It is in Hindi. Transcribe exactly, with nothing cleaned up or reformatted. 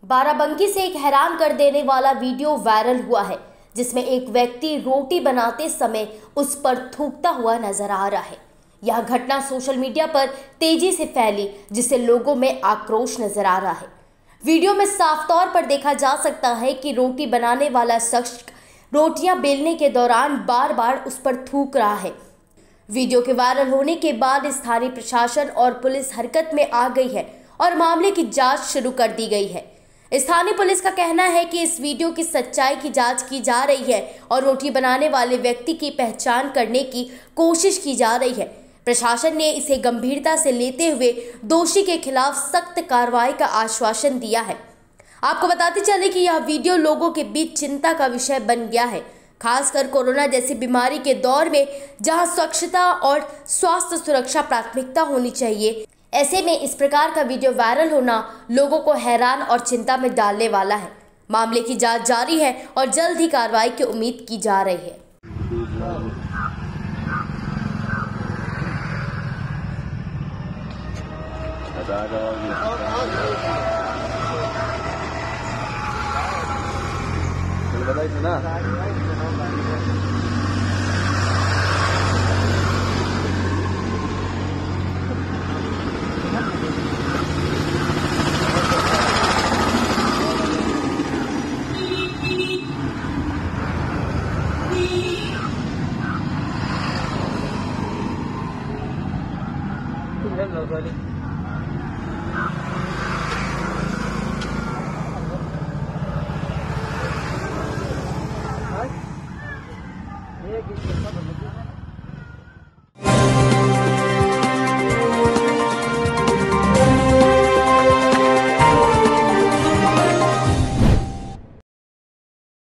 बाराबंकी से एक हैरान कर देने वाला वीडियो वायरल हुआ है, जिसमें एक व्यक्ति रोटी बनाते समय उस पर थूकता हुआ नजर आ रहा है। यह घटना सोशल मीडिया पर तेजी से फैली, जिससे लोगों में आक्रोश नजर आ रहा है। वीडियो में साफ तौर पर देखा जा सकता है कि रोटी बनाने वाला शख्स रोटियां बेलने के दौरान बार बार उस पर थूक रहा है। वीडियो के वायरल होने के बाद स्थानीय प्रशासन और पुलिस हरकत में आ गई है और मामले की जांच शुरू कर दी गई है। स्थानीय पुलिस का कहना है कि इस वीडियो की सच्चाई की जांच की जा रही है और रोटी बनाने वाले व्यक्ति की पहचान करने की कोशिश की जा रही है। प्रशासन ने इसे गंभीरता से लेते हुए दोषी के खिलाफ सख्त कार्रवाई का आश्वासन दिया है। आपको बताते चले कि यह वीडियो लोगों के बीच चिंता का विषय बन गया है, खासकर कोरोना जैसी बीमारी के दौर में, जहां स्वच्छता और स्वास्थ्य सुरक्षा प्राथमिकता होनी चाहिए। ऐसे में इस प्रकार का वीडियो वायरल होना लोगों को हैरान और चिंता में डालने वाला है। मामले की जांच जारी है और जल्द ही कार्रवाई की उम्मीद की जा रही है। बताइए ना।